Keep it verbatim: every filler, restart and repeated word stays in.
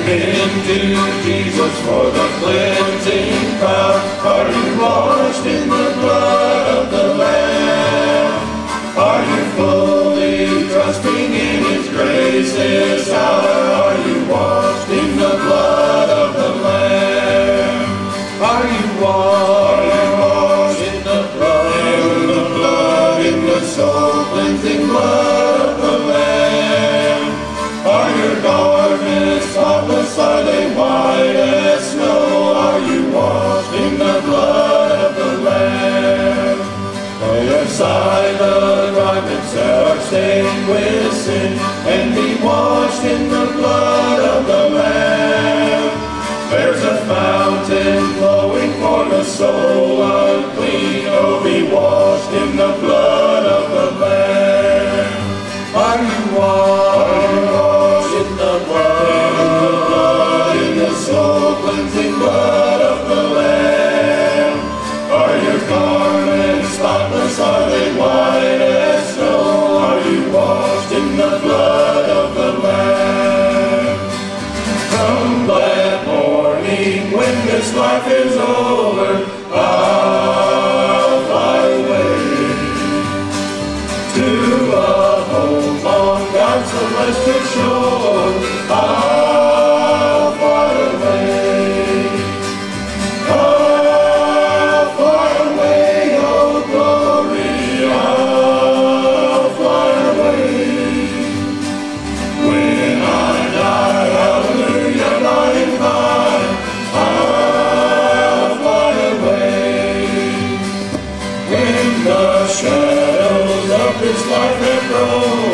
into Jesus for the cleansing power? Are you washed in the blood of the Lamb? Are you fully trusting in His grace this hour? Are you washed in the blood of the Lamb? Are you washed in the blood, in the blood, in the soul cleansing blood of the Lamb? Are your garments spotless? Are they white as snow? Are you washed in the blood of the Lamb? Lay aside the garments that are stained with sin, and be washed in the blood of the Lamb. There's a fountain flowing for the soul unclean. Oh, be washed in the blood of the Lamb. Are you washed in the blood, in the blood, in the soul cleansing blood of the Lamb? Are your garments spotless? Are they white as snow? Are you washed in the blood of the Lamb? Come that morning when this life is over, I'll fly away to a home on God's celestial shore. I'll fly away. I'll fly away, oh glory, I'll fly away. When I die, hallelujah, by and by, I'll fly away. When the shadows of this life have grown,